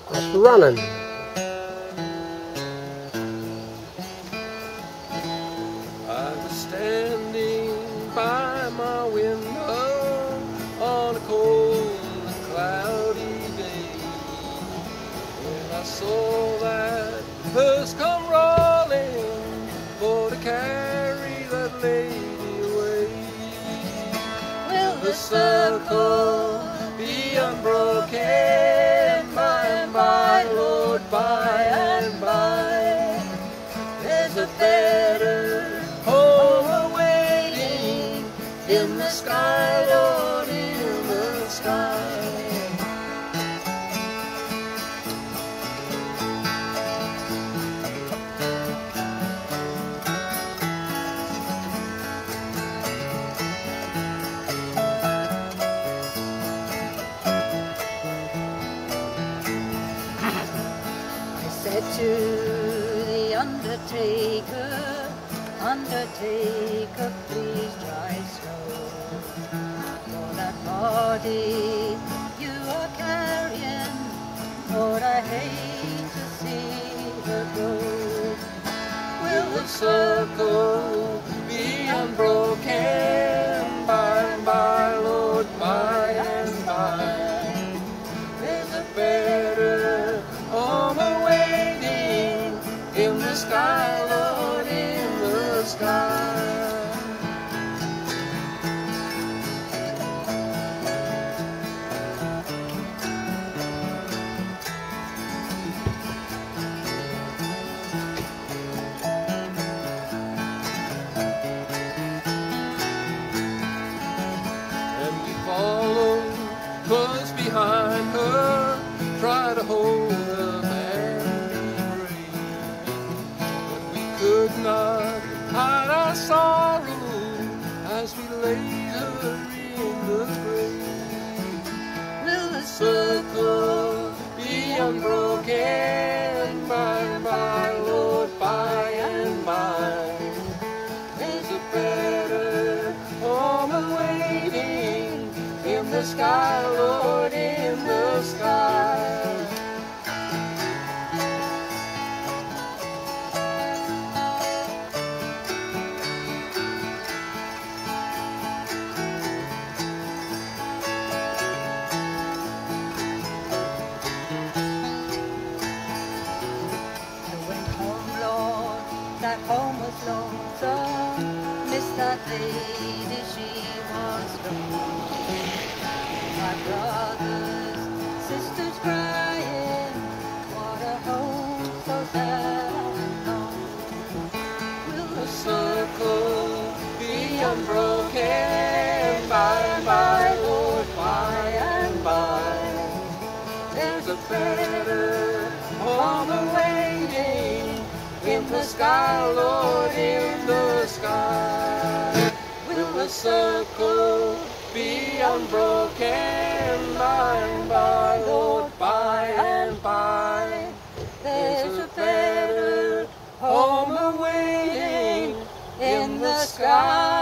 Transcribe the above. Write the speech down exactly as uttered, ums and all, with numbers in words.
Off running. I was standing by my window on a cold and cloudy day when I saw that hearse come rolling for to carry that lady away. Will the circle be unbroken by and by, Lord, by and by? There's a better home awaiting in the sky, Lord, in the sky. Said to the undertaker, undertaker, please drive slow. For that body you are carrying, Lord, I hate to see her go. Will the circle be unbroken by and by, Lord, by and by? There's a better home awaiting in the sky, Lord, in the sky. And we followed close behind her, try to hold her and be brave, but we could not hide our sorrow as we laid her in the grave. Will the circle be unbroken by and by, Lord, by and by? There's a better home awaiting in the sky, Lord, in the sky. That home was lonesome, missed that lady, she was gone. My brothers, sisters crying, what a home so sad and long. Will the circle be unbroken by and by, Lord, by and by? There's a better home awaiting in the sky, Lord, in the sky. Will the circle be unbroken by and by, Lord, by and by? There's a better home awaiting in the sky.